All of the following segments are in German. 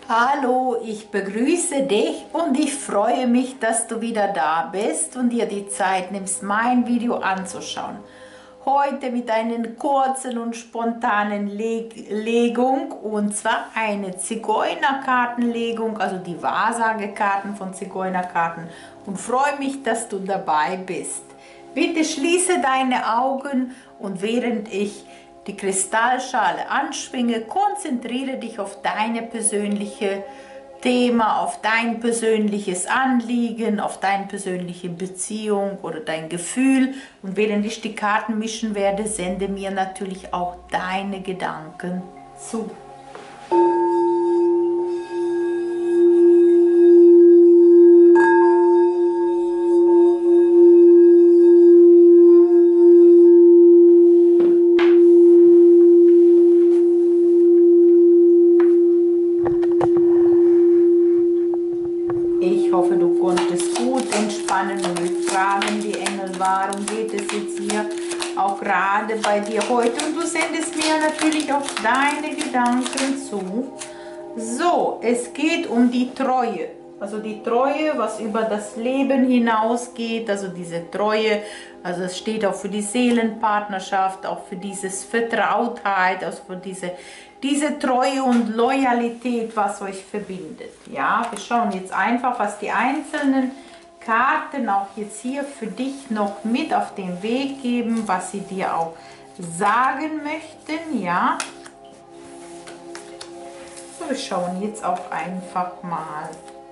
Hallo, ich begrüße dich und ich freue mich, dass du wieder da bist und dir die Zeit nimmst, mein Video anzuschauen. Heute mit einer kurzen und spontanen Legung, und zwar eine Zigeunerkartenlegung, also die Wahrsagekarten von Zigeunerkarten, und freue mich, dass du dabei bist. Bitte schließe deine Augen und während ich die Kristallschale anschwinge, konzentriere dich auf deine persönliche Thema, auf dein persönliches Anliegen, auf deine persönliche Beziehung oder dein Gefühl. Und während ich die Karten mischen werde, sende mir natürlich auch deine Gedanken zu. Ich hoffe, du konntest gut entspannen und wir fragen die Engel, warum geht es jetzt hier auch gerade bei dir heute? Und du sendest mir natürlich auch deine Gedanken zu. So, es geht um die Treue. Also die Treue, was über das Leben hinausgeht, also diese Treue, also es steht auch für die Seelenpartnerschaft, auch für dieses Vertrautheit, also für diese Treue und Loyalität, was euch verbindet. Ja, wir schauen jetzt einfach, was die einzelnen Karten auch jetzt hier für dich noch mit auf den Weg geben, was sie dir auch sagen möchten, ja. So, wir schauen jetzt auch einfach mal.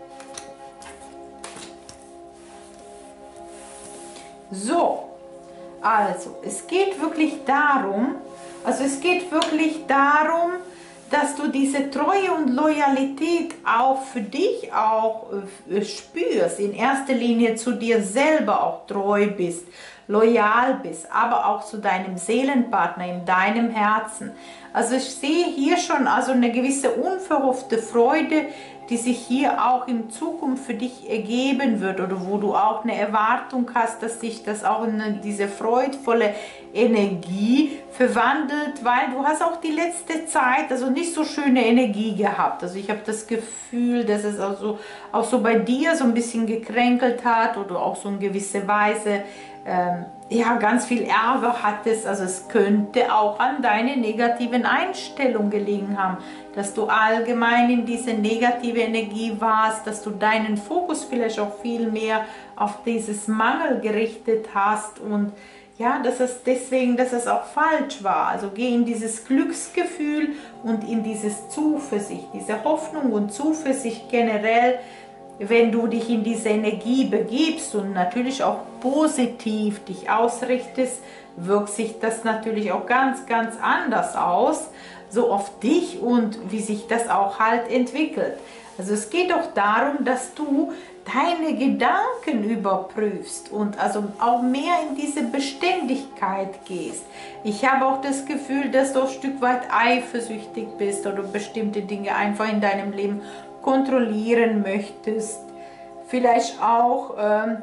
So, also es geht wirklich darum, dass du diese Treue und Loyalität auch für dich auch spürst, in erster Linie zu dir selber auch treu bist, loyal bist, aber auch zu deinem Seelenpartner in deinem Herzen. Also ich sehe hier schon also eine gewisse unverhoffte Freude, die sich hier auch in Zukunft für dich ergeben wird, oder wo du auch eine Erwartung hast, dass sich das auch in diese freudvolle Energie verwandelt, weil du hast auch die letzte Zeit also nicht so schöne Energie gehabt. Also ich habe das Gefühl, dass es also auch so bei dir so ein bisschen gekränkelt hat oder auch so in gewisser Weise ja, ganz viel Ärger hattest. Also es könnte auch an deine negativen Einstellungen gelegen haben, dass du allgemein in diese negative Energie warst, dass du deinen Fokus vielleicht auch viel mehr auf dieses Mangel gerichtet hast und ja, dass es auch falsch war. Also geh in dieses Glücksgefühl und in dieses Zuversicht, diese Hoffnung und Zuversicht generell. Wenn du dich in diese Energie begibst und natürlich auch positiv dich ausrichtest, wirkt sich das natürlich auch ganz, ganz anders aus, so auf dich und wie sich das auch halt entwickelt. Also es geht auch darum, dass du deine Gedanken überprüfst und also auch mehr in diese Beständigkeit gehst. Ich habe auch das Gefühl, dass du ein Stück weit eifersüchtig bist oder bestimmte Dinge einfach in deinem Leben kontrollieren möchtest, vielleicht auch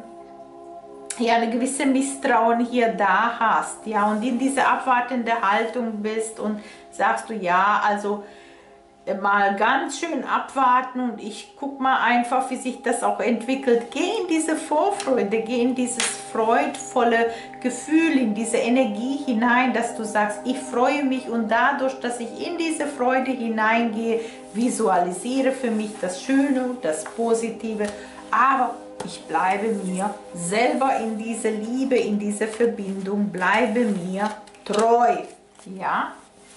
ja, eine gewisse Misstrauen hier da hast, ja, und in diese abwartende Haltung bist und sagst du, ja, also mal ganz schön abwarten und ich guck mal einfach, wie sich das auch entwickelt. Geh in diese Vorfreude, geh in dieses freudvolle Gefühl, in diese Energie hinein, dass du sagst, ich freue mich, und dadurch, dass ich in diese Freude hineingehe, visualisiere für mich das Schöne, das Positive, aber ich bleibe mir selber in diese Liebe, in diese Verbindung, bleibe mir treu. Ja,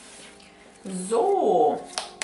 so.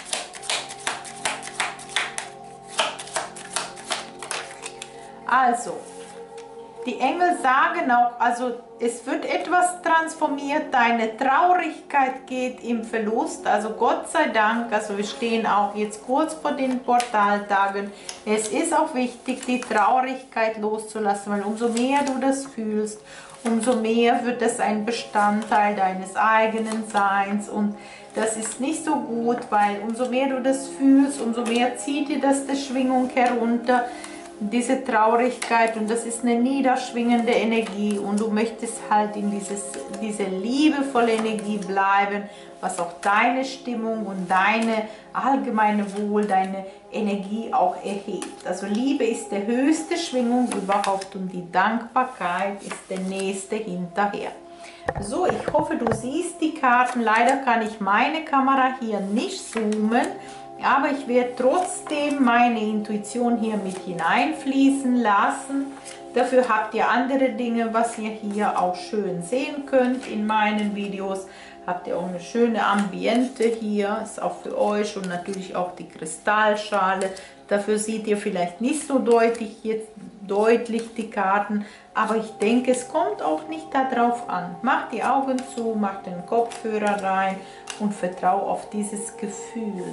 Also, die Engel sagen auch, also es wird etwas transformiert, deine Traurigkeit geht im Verlust, also Gott sei Dank, also wir stehen auch jetzt kurz vor den Portaltagen. Es ist auch wichtig, die Traurigkeit loszulassen, weil umso mehr du das fühlst, umso mehr wird es ein Bestandteil deines eigenen Seins, und das ist nicht so gut, weil umso mehr du das fühlst, umso mehr zieht dir das die Schwingung herunter. diese Traurigkeit, und das ist eine niederschwingende Energie und du möchtest halt in diese liebevolle Energie bleiben, was auch deine Stimmung und deine allgemeine Wohl, deine Energie auch erhebt. Also Liebe ist die höchste Schwingung überhaupt und die Dankbarkeit ist der nächste hinterher. So, ich hoffe, du siehst die Karten. Leider kann ich meine Kamera hier nicht zoomen, aber ich werde trotzdem meine Intuition hier mit hineinfließen lassen. Dafür habt ihr andere Dinge, was ihr hier auch schön sehen könnt in meinen Videos. Habt ihr auch eine schöne Ambiente hier, ist auch für euch, und natürlich auch die Kristallschale. Dafür seht ihr vielleicht nicht so deutlich die Karten, aber ich denke, es kommt auch nicht darauf an. Macht die Augen zu, macht den Kopfhörer rein und vertraue auf dieses Gefühl.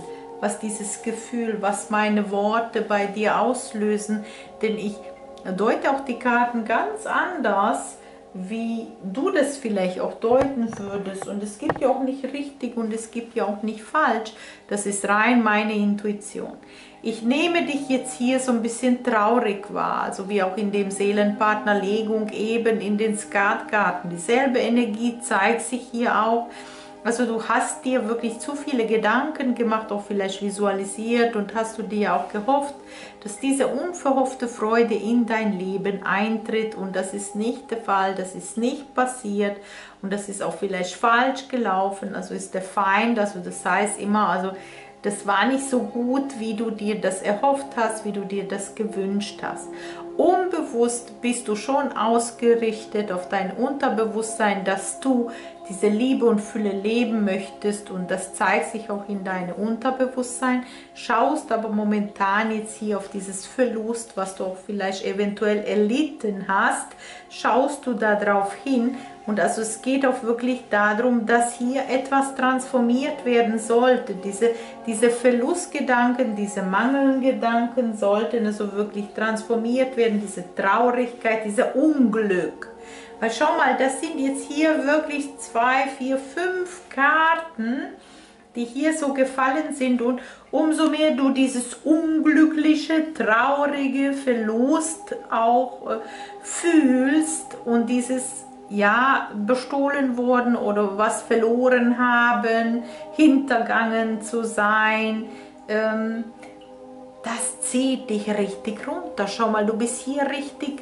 Was meine Worte bei dir auslösen, denn ich deute auch die Karten ganz anders, wie du das vielleicht auch deuten würdest, und es gibt ja auch nicht richtig und es gibt ja auch nicht falsch, das ist rein meine Intuition. Ich nehme dich jetzt hier so ein bisschen traurig wahr, also wie auch in dem Seelenpartnerlegung eben in den Skatkarten, dieselbe Energie zeigt sich hier auch. Also du hast dir wirklich zu viele Gedanken gemacht, auch vielleicht visualisiert, und hast du dir auch gehofft, dass diese unverhoffte Freude in dein Leben eintritt, und das ist nicht der Fall, das ist nicht passiert und das ist auch vielleicht falsch gelaufen, also ist der Feind, also das heißt immer, also das war nicht so gut, wie du dir das erhofft hast, wie du dir das gewünscht hast. Unbewusst bist du schon ausgerichtet auf dein Unterbewusstsein, dass du diese Liebe und Fülle leben möchtest, und das zeigt sich auch in deinem Unterbewusstsein. Schaust aber momentan jetzt hier auf dieses Verlust, was du auch vielleicht eventuell erlitten hast, schaust du da drauf hin. Und also es geht auch wirklich darum, dass hier etwas transformiert werden sollte. Diese Verlustgedanken, diese Mangelgedanken sollten also wirklich transformiert werden, diese Traurigkeit, dieser Unglück. Weil schau mal, das sind jetzt hier wirklich 2, 4, 5 Karten, die hier so gefallen sind, und umso mehr du dieses unglückliche, traurige Verlust auch fühlst und dieses, ja, bestohlen worden oder was verloren haben, hintergangen zu sein, das zieht dich richtig runter. Schau mal, du bist hier richtig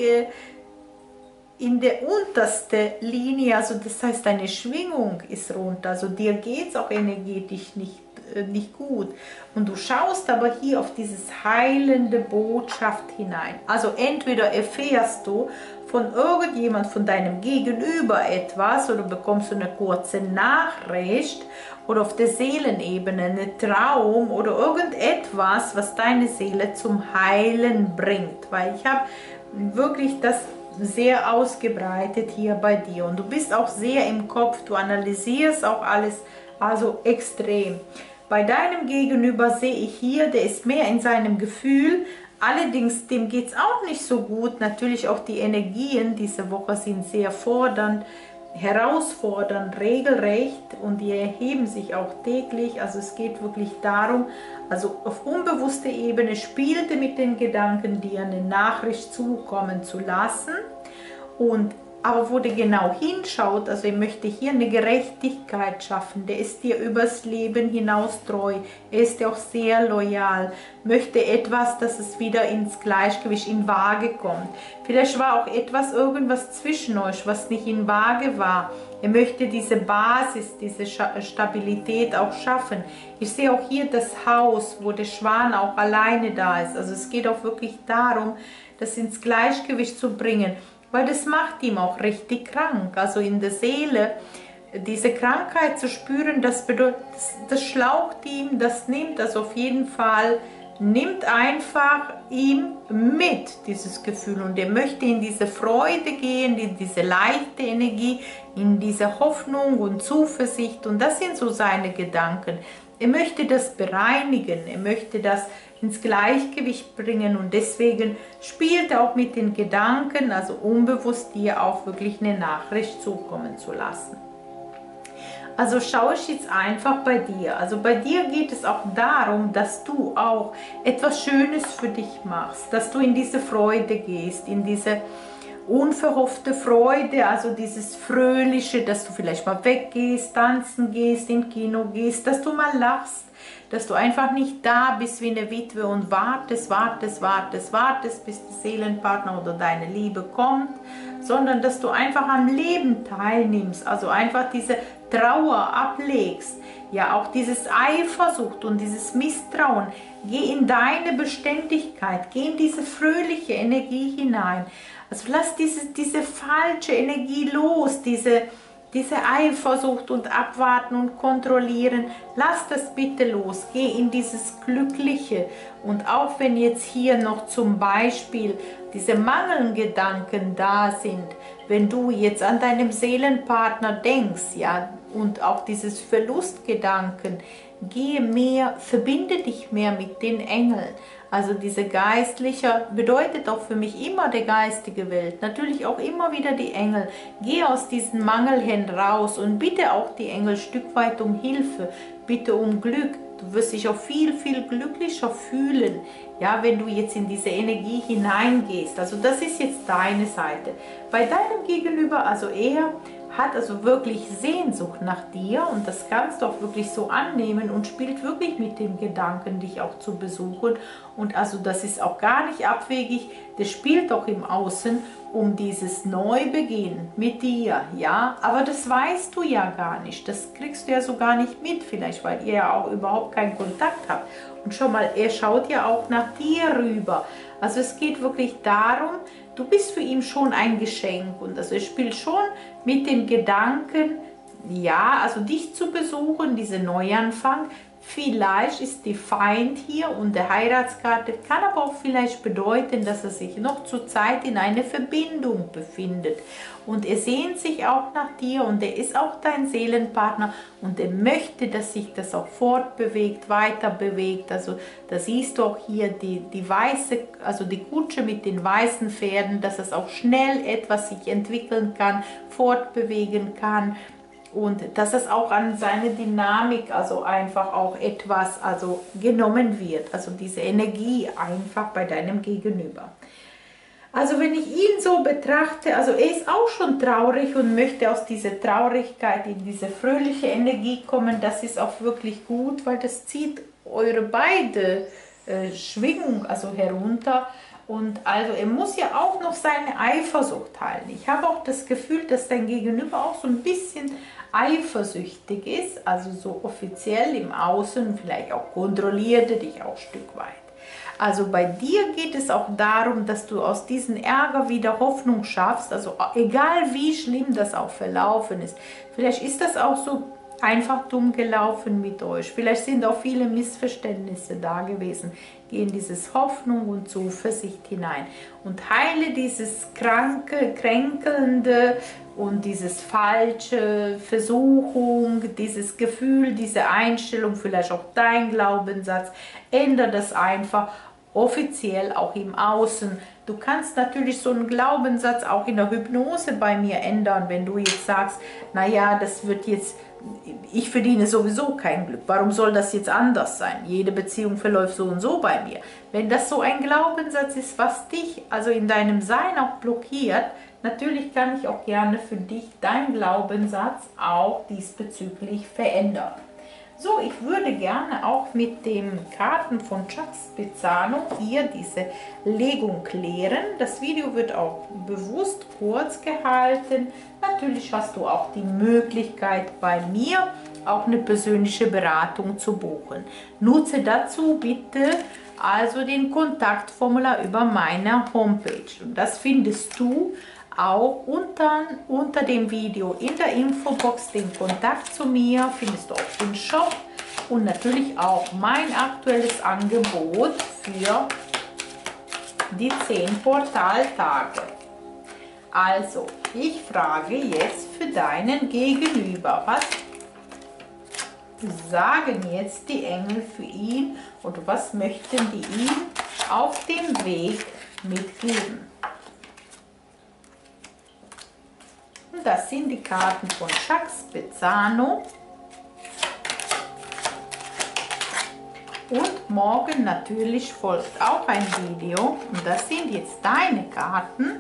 in der untersten Linie, also das heißt, deine Schwingung ist runter, also dir geht es auch energetisch nicht gut, und du schaust aber hier auf dieses heilende Botschaft hinein. Also entweder erfährst du von irgendjemand, von deinem Gegenüber etwas, oder bekommst du eine kurze Nachricht oder auf der Seelenebene einen Traum oder irgendetwas, was deine Seele zum Heilen bringt, weil ich habe wirklich das sehr ausgebreitet hier bei dir, und du bist auch sehr im Kopf, du analysierst auch alles, also extrem. Bei deinem Gegenüber sehe ich hier, der ist mehr in seinem Gefühl, allerdings dem geht es auch nicht so gut. Natürlich auch die Energien diese Woche sind sehr fordernd, herausfordernd, regelrecht, und die erheben sich auch täglich. Also es geht wirklich darum, also auf unbewusster Ebene spielte mit den Gedanken, dir eine Nachricht zukommen zu lassen, und aber wo der genau hinschaut, also ich möchte hier eine Gerechtigkeit schaffen, der ist dir übers Leben hinaus treu, er ist dir auch sehr loyal, möchte etwas, dass es wieder ins Gleichgewicht, in Waage kommt. Vielleicht war auch irgendwas zwischen euch, was nicht in Waage war. Er möchte diese Basis, diese Stabilität auch schaffen. Ich sehe auch hier das Haus, wo der Schwan auch alleine da ist. Also es geht auch wirklich darum, das ins Gleichgewicht zu bringen, weil das macht ihm auch richtig krank. Also in der Seele, diese Krankheit zu spüren, das bedeutet, das schlaucht ihm, das nimmt, also auf jeden Fall, nimmt einfach ihm mit, dieses Gefühl, und er möchte in diese Freude gehen, in diese leichte Energie, in diese Hoffnung und Zuversicht, und das sind so seine Gedanken. Er möchte das bereinigen, er möchte das ins Gleichgewicht bringen, und deswegen spielt er auch mit den Gedanken, also unbewusst dir auch wirklich eine Nachricht zukommen zu lassen. Also schaue ich jetzt einfach bei dir. Also bei dir geht es auch darum, dass du auch etwas Schönes für dich machst, dass du in diese Freude gehst, in diese unverhoffte Freude, also dieses Fröhliche, dass du vielleicht mal weggehst, tanzen gehst, in Kino gehst, dass du mal lachst, dass du einfach nicht da bist wie eine Witwe und wartest, bis der Seelenpartner oder deine Liebe kommt, sondern dass du einfach am Leben teilnimmst, also einfach diese Trauer ablegst, ja auch dieses Eifersucht und dieses Misstrauen. Geh in deine Beständigkeit, geh in diese fröhliche Energie hinein. Also lass diese falsche Energie los, diese Eifersucht und Abwarten und Kontrollieren. Lass das bitte los, geh in dieses Glückliche. Und auch wenn jetzt hier noch zum Beispiel diese Mangelgedanken da sind, wenn du jetzt an deinem Seelenpartner denkst, ja, und auch dieses Verlustgedanken, gehe mehr, verbinde dich mehr mit den Engeln. Also diese geistliche bedeutet auch für mich immer die geistige Welt, natürlich auch immer wieder die Engel. Geh aus diesen Mangeln raus und bitte auch die Engel ein Stück weit um Hilfe, bitte um Glück. Du wirst dich auch viel, viel glücklicher fühlen, ja, wenn du jetzt in diese Energie hineingehst. Also das ist jetzt deine Seite. Bei deinem Gegenüber, also er hat also wirklich Sehnsucht nach dir und das kannst du auch wirklich so annehmen und spielt wirklich mit dem Gedanken, dich auch zu besuchen. Und also das ist auch gar nicht abwegig, das spielt auch im Außen um dieses Neubeginn mit dir, ja, aber das weißt du ja gar nicht, das kriegst du ja so gar nicht mit, vielleicht weil ihr ja auch überhaupt keinen Kontakt habt. Und schau mal, er schaut ja auch nach dir rüber, also es geht wirklich darum, du bist für ihn schon ein Geschenk und also er spielt schon mit dem Gedanken, ja, also dich zu besuchen, diese Neuanfang. Vielleicht ist die Feind hier und der Heiratskarte kann aber auch vielleicht bedeuten, dass er sich noch zur Zeit in einer Verbindung befindet. Und er sehnt sich auch nach dir und er ist auch dein Seelenpartner und er möchte, dass sich das auch fortbewegt, weiter bewegt. Also da siehst du auch hier die weiße, also die Kutsche mit den weißen Pferden, dass es auch schnell etwas sich entwickeln kann, fortbewegen kann. Und dass es auch an seine Dynamik, also einfach auch etwas also genommen wird, also diese Energie einfach bei deinem Gegenüber. Also wenn ich ihn so betrachte, also er ist auch schon traurig und möchte aus dieser Traurigkeit in diese fröhliche Energie kommen, das ist auch wirklich gut, weil das zieht eure beide Schwingung also herunter. Und also er muss ja auch noch seine Eifersucht heilen. Ich habe auch das Gefühl, dass dein Gegenüber auch so ein bisschen eifersüchtig ist, also so offiziell im Außen, vielleicht auch kontrolliert er dich auch ein Stück weit. Also bei dir geht es auch darum, dass du aus diesem Ärger wieder Hoffnung schaffst, also egal wie schlimm das auch verlaufen ist. Vielleicht ist das auch so einfach dumm gelaufen mit euch. Vielleicht sind auch viele Missverständnisse da gewesen. Geh in dieses Hoffnung und Zuversicht hinein und heile dieses kranke, kränkelnde und dieses falsche Versuchung, dieses Gefühl, diese Einstellung, vielleicht auch dein Glaubenssatz. Ändere das einfach offiziell auch im Außen. Du kannst natürlich so einen Glaubenssatz auch in der Hypnose bei mir ändern, wenn du jetzt sagst, naja, das wird jetzt, ich verdiene sowieso kein Glück, warum soll das jetzt anders sein? Jede Beziehung verläuft so und so bei mir. Wenn das so ein Glaubenssatz ist, was dich also in deinem Sein auch blockiert, natürlich kann ich auch gerne für dich deinen Glaubenssatz auch diesbezüglich verändern. So, ich würde gerne auch mit den Karten von Chucks Spezzano hier diese Legung klären. Das Video wird auch bewusst kurz gehalten. Natürlich hast du auch die Möglichkeit bei mir auch eine persönliche Beratung zu buchen. Nutze dazu bitte also den Kontaktformular über meine Homepage und das findest du auch unter dem Video in der Infobox. Den Kontakt zu mir findest du auch den Shop und natürlich auch mein aktuelles Angebot für die 10 Portaltage. Also, ich frage jetzt für deinen Gegenüber, was sagen jetzt die Engel für ihn oder was möchten die ihm auf dem Weg mitgeben? Das sind die Karten von Chucks Spezzano Und morgen natürlich folgt auch ein Video. Und das sind jetzt deine Karten.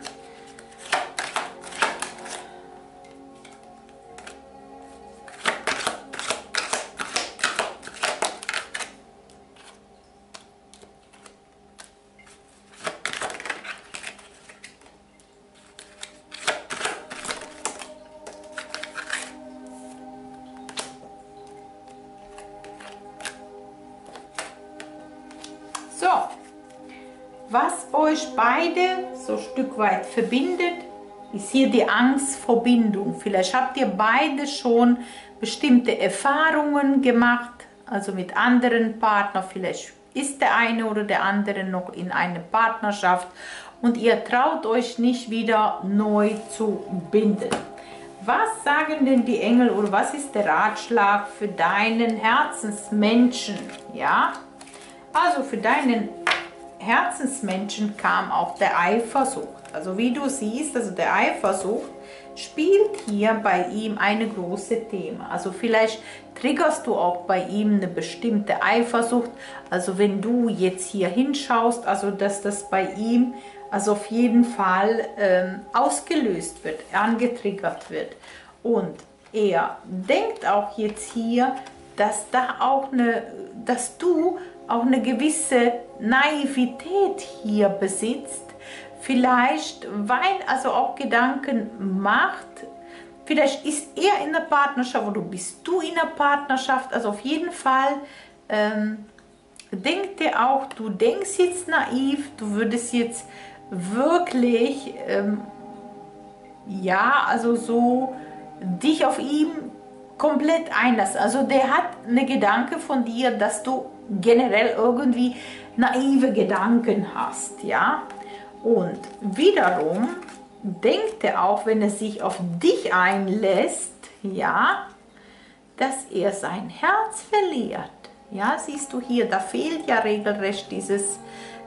So, was euch beide so ein Stück weit verbindet, ist hier die Angst vor Bindung. Vielleicht habt ihr beide schon bestimmte Erfahrungen gemacht, also mit anderen Partnern. Vielleicht ist der eine oder der andere noch in einer Partnerschaft und ihr traut euch nicht wieder neu zu binden. Was sagen denn die Engel oder was ist der Ratschlag für deinen Herzensmenschen? Ja? Also für deinen Herzensmenschen kam auch der Eifersucht. Also wie du siehst, also der Eifersucht spielt hier bei ihm eine große Thema. Also vielleicht triggerst du auch bei ihm eine bestimmte Eifersucht. Also wenn du jetzt hier hinschaust, also dass das bei ihm also auf jeden Fall ausgelöst wird, angetriggert wird. Und er denkt auch jetzt hier, dass da auch dass du auch eine gewisse Naivität hier besitzt, vielleicht weil also auch Gedanken macht, vielleicht ist er in der Partnerschaft oder bist du in der Partnerschaft, also auf jeden Fall denkt er auch, du denkst jetzt naiv, du würdest jetzt wirklich, ja, also so dich auf ihn komplett einlassen. Also der hat eine Gedanke von dir, dass du generell irgendwie naive Gedanken hast, ja. Und wiederum denkt er auch, wenn er sich auf dich einlässt, ja, dass er sein Herz verliert. Ja, siehst du hier, da fehlt ja regelrecht dieses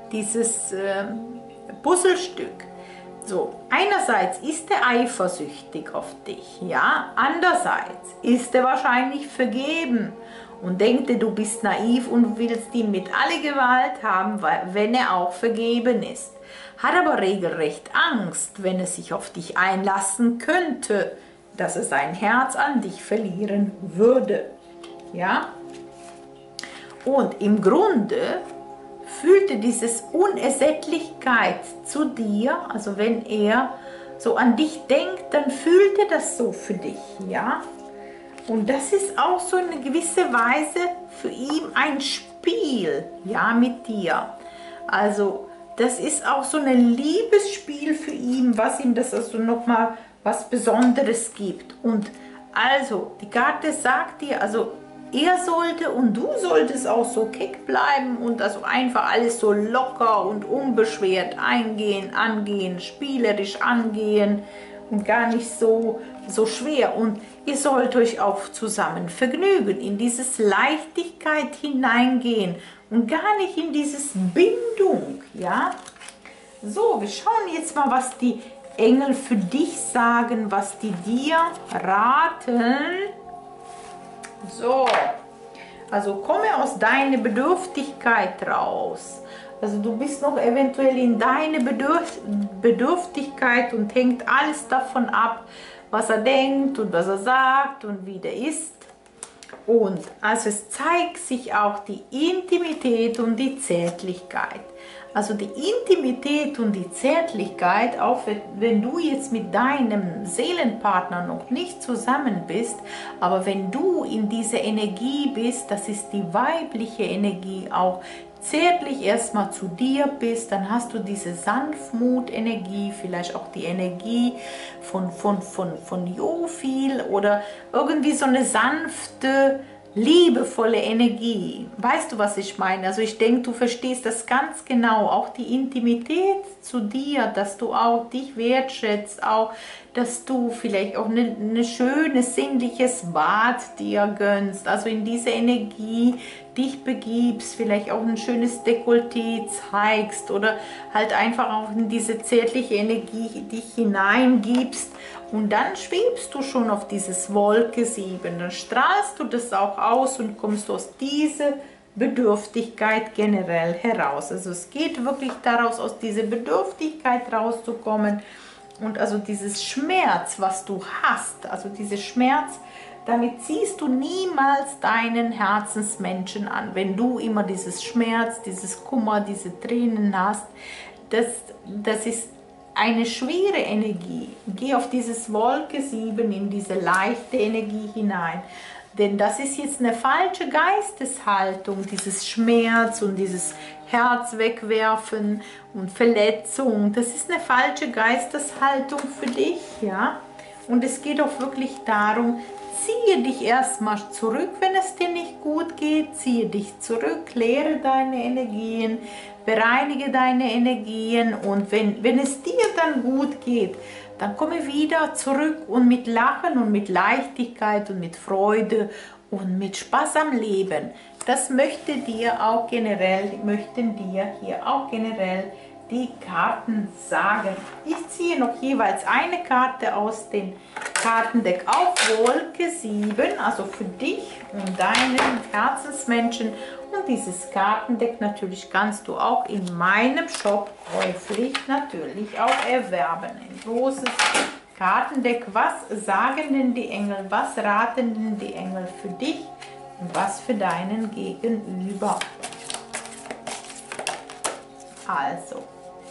Puzzlestück. So, einerseits ist er eifersüchtig auf dich, ja, andererseits ist er wahrscheinlich vergeben und denkt, du bist naiv und willst ihn mit aller Gewalt haben, wenn er auch vergeben ist. Hat aber regelrecht Angst, wenn er sich auf dich einlassen könnte, dass er sein Herz an dich verlieren würde. Ja? Und im Grunde fühlte dieses Unersättlichkeit zu dir, also wenn er so an dich denkt, dann fühlt er das so für dich, ja. Und das ist auch so eine gewisse Weise für ihn ein Spiel, ja, mit dir. Also das ist auch so ein Liebesspiel für ihn, was ihm das also nochmal was Besonderes gibt. Und also die Karte sagt dir, also er sollte und du solltest auch so keck bleiben und also einfach alles so locker und unbeschwert angehen, spielerisch angehen und gar nicht so schwer. Und ihr sollt euch auch zusammen vergnügen, in dieses Leichtigkeit hineingehen und gar nicht in dieses Bindung, ja. So, wir schauen jetzt mal, was die Engel für dich sagen, was die dir raten. So, also komme aus deiner Bedürftigkeit raus. Also du bist noch eventuell in deiner Bedürftigkeit und hängt alles davon ab, was er denkt und was er sagt und wie der ist. Und also es zeigt sich auch die Intimität und die Zärtlichkeit. Also die Intimität und die Zärtlichkeit, auch wenn du jetzt mit deinem Seelenpartner noch nicht zusammen bist, aber wenn du in dieser Energie bist, das ist die weibliche Energie, auch zärtlich erstmal zu dir bist, dann hast du diese Sanftmut-Energie, vielleicht auch die Energie von Jofil oder irgendwie so eine sanfte, liebevolle Energie. Weißt du, was ich meine? Also ich denke, du verstehst das ganz genau. Auch die Intimität zu dir, dass du auch dich wertschätzt, auch, dass du vielleicht auch ein schönes, sinnliches Bad dir gönnst. Also in diese Energie dich begibst, vielleicht auch ein schönes Dekolleté zeigst oder halt einfach auch in diese zärtliche Energie dich hineingibst. Und dann schwebst du schon auf dieses Wolke 7, dann strahlst du das auch aus und kommst aus dieser Bedürftigkeit generell heraus. Also es geht wirklich daraus, aus dieser Bedürftigkeit rauszukommen und also dieses Schmerz, was du hast, also dieser Schmerz, damit ziehst du niemals deinen Herzensmenschen an. Wenn du immer dieses Schmerz, dieses Kummer, diese Tränen hast, das ist eine schwere Energie. Geh auf dieses Wolke 7 in diese leichte Energie hinein. Denn das ist jetzt eine falsche Geisteshaltung, dieses Schmerz und dieses Herz wegwerfen und Verletzung. Das ist eine falsche Geisteshaltung für dich, ja. Und es geht auch wirklich darum, ziehe dich erstmal zurück, wenn es dir nicht gut geht. Ziehe dich zurück, kläre deine Energien, bereinige deine Energien und wenn es dir dann gut geht, dann komme wieder zurück und mit Lachen und mit Leichtigkeit und mit Freude und mit Spaß am Leben. Das möchten dir hier auch generell die Karten sagen. Ich ziehe noch jeweils eine Karte aus dem Kartendeck auf Wolke 7, also für dich und deinen Herzensmenschen. Und dieses Kartendeck natürlich kannst du auch in meinem Shop käuflich natürlich auch erwerben. Ein großes Kartendeck. Was sagen denn die Engel? Was raten denn die Engel für dich und was für deinen Gegenüber? Also,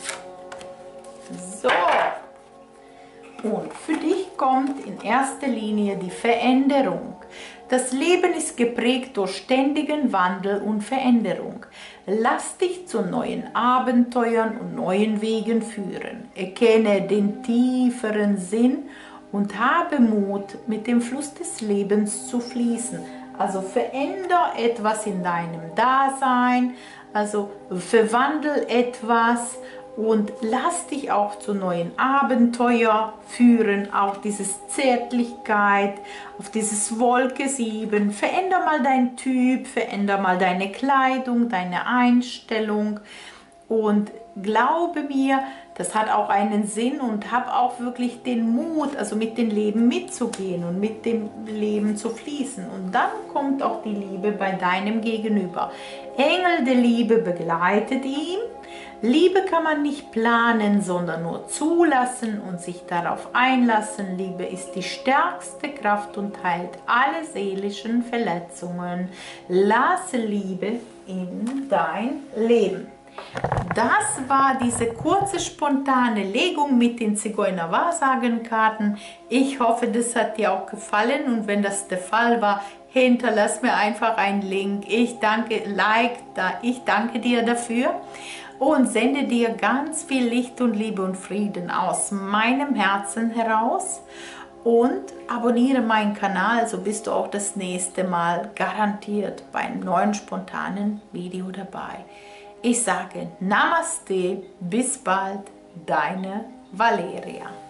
so. Und für dich kommt in erster Linie die Veränderung. Das Leben ist geprägt durch ständigen Wandel und Veränderung. Lass dich zu neuen Abenteuern und neuen Wegen führen. Erkenne den tieferen Sinn und habe Mut, mit dem Fluss des Lebens zu fließen. Also veränder etwas in deinem Dasein, also verwandel etwas und lass dich auch zu neuen Abenteuer führen, auch dieses Zärtlichkeit, auf dieses Wolke 7. Veränder mal deinen Typ, veränder mal deine Kleidung, deine Einstellung und glaube mir, das hat auch einen Sinn und hab auch wirklich den Mut, also mit dem Leben mitzugehen und mit dem Leben zu fließen. Und dann kommt auch die Liebe bei deinem Gegenüber. Engel der Liebe begleitet ihn. Liebe kann man nicht planen, sondern nur zulassen und sich darauf einlassen. Liebe ist die stärkste Kraft und heilt alle seelischen Verletzungen. Lasse Liebe in dein Leben. Das war diese kurze spontane Legung mit den Zigeuner-Wahrsagen-Karten. Ich hoffe, das hat dir auch gefallen und wenn das der Fall war, hinterlass mir einfach einen Link. Ich danke dir dafür und sende dir ganz viel Licht und Liebe und Frieden aus meinem Herzen heraus. Und abonniere meinen Kanal, so bist du auch das nächste Mal garantiert bei einem neuen spontanen Video dabei. Ich sage Namaste, bis bald, deine Valeria.